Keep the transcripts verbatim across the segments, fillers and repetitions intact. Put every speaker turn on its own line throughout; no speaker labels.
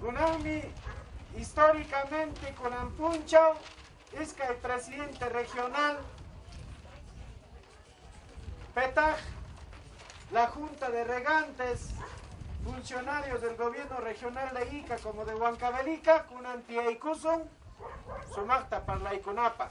Kunami, históricamente con Ampunchao, es que el presidente regional, Petaj, la Junta de Regantes, funcionarios del gobierno regional de Ica como de Huancavelica, Kunan Tiaikusun, Sumacta Parlaikunapa.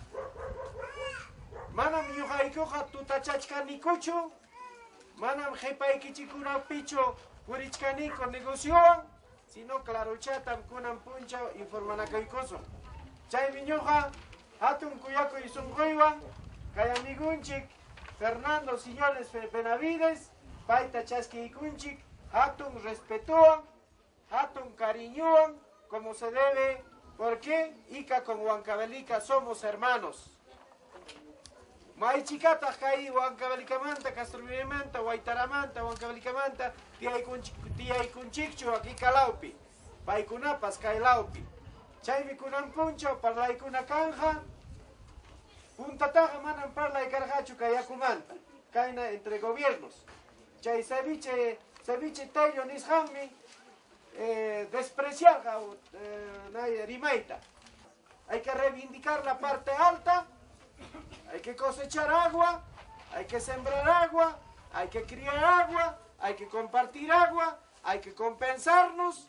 Manam yuhaikuja tutachachkanikuchu, manam jepaikichikuna picho purichkaniko negociaban, sino claro chatam kunan punchao informanakaikusun. Chay miñuja, hatun kuyako isungoiwan, kayamigunchik, Fernando Sillones Benavides, paita chaskiikunchik, hatun respetuan, hatun cariñuan, como se debe, porque Ica con Huancavelica somos hermanos. Maichikata kai Huancavelica-manta, Castromanta, Huaytaramanta, Huancavelica-manta, Tiaykunchikchu aquí Calaupi, Paikunapas Kailaupi. Chaymi kunan puncho, parlaikuna kanja, puntataja manan parlay carjachu kayakumanta, kaina entre gobiernos. Chay ceviche, ceviche tello nishammi, eh, despreciar eh, rimeita. Hay que reivindicar la parte alta. Hay que cosechar agua, hay que sembrar agua, hay que criar agua, hay que compartir agua, hay que compensarnos,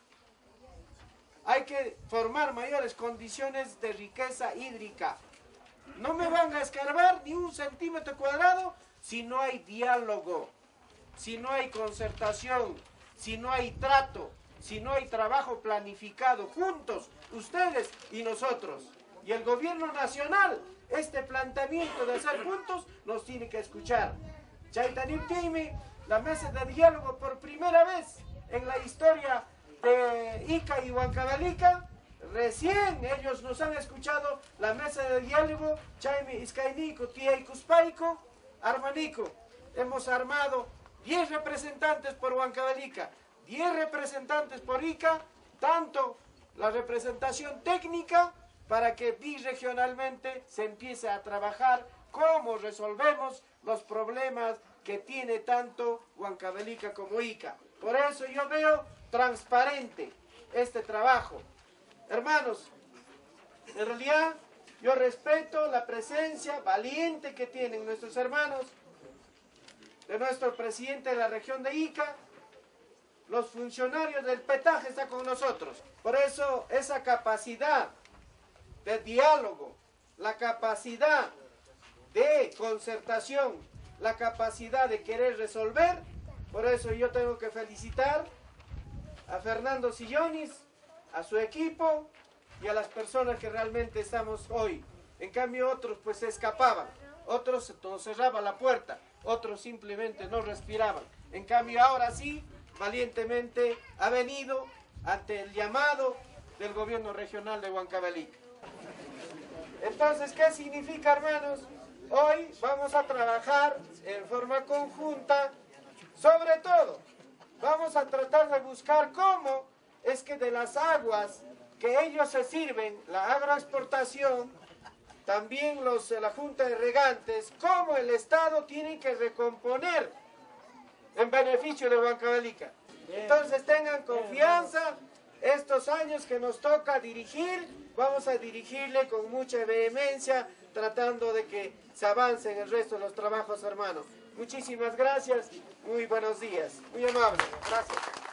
hay que formar mayores condiciones de riqueza hídrica. No me van a escarbar ni un centímetro cuadrado si no hay diálogo, si no hay concertación, si no hay trato, si no hay trabajo planificado juntos, ustedes y nosotros. Y el gobierno nacional, este planteamiento de hacer juntos, nos tiene que escuchar. Chaytaniptimi, la mesa de diálogo por primera vez en la historia de Ica y Huancavelica, recién ellos nos han escuchado la mesa de diálogo, Chaymi Iskainico, Tiaikuspaico, Armanico. Hemos armado diez representantes por Huancavelica, diez representantes por Ica, tanto la representación técnica, para que birregionalmente se empiece a trabajar cómo resolvemos los problemas que tiene tanto Huancavelica como Ica. Por eso yo veo transparente este trabajo. Hermanos, en realidad yo respeto la presencia valiente que tienen nuestros hermanos, de nuestro presidente de la región de Ica. Los funcionarios del Petaj están con nosotros. Por eso esa capacidad de diálogo, la capacidad de concertación, la capacidad de querer resolver. Por eso yo tengo que felicitar a Fernando Sillones, a su equipo y a las personas que realmente estamos hoy. En cambio otros pues se escapaban, otros nos cerraban la puerta, otros simplemente no respiraban. En cambio ahora sí, valientemente ha venido ante el llamado del gobierno regional de Huancavelica. Entonces, ¿qué significa, hermanos? Hoy vamos a trabajar en forma conjunta, sobre todo, vamos a tratar de buscar cómo es que de las aguas que ellos se sirven, la agroexportación, también los, la Junta de Regantes, cómo el Estado tiene que recomponer en beneficio de Huancavelica. Entonces tengan confianza, estos años que nos toca dirigir, vamos a dirigirle con mucha vehemencia, tratando de que se avance en el resto de los trabajos, hermanos. Muchísimas gracias, muy buenos días, muy amable, gracias.